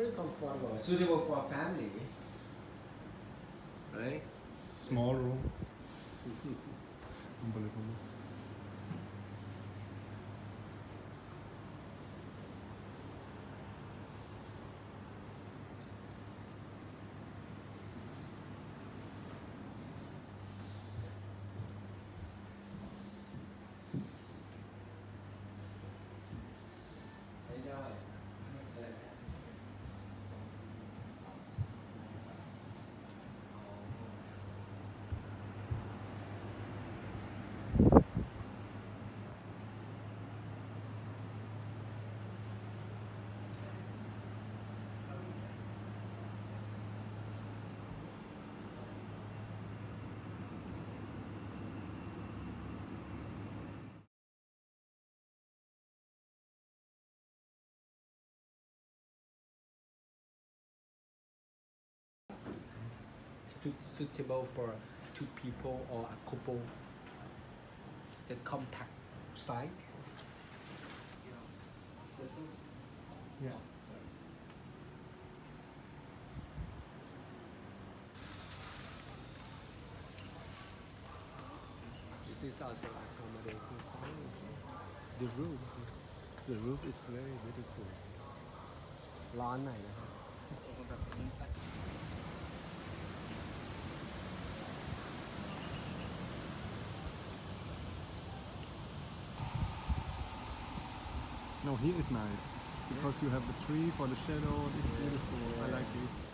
very comfortable, suitable for a family, right? Small room. Unbelievable. Suitable for 2 people or a couple. It's the compact size. Yeah. This is also accommodating the roof. The roof is very beautiful. ร้อนหน่อยนะครับ No, here is nice because you have the tree for the shadow. It's beautiful. I like this.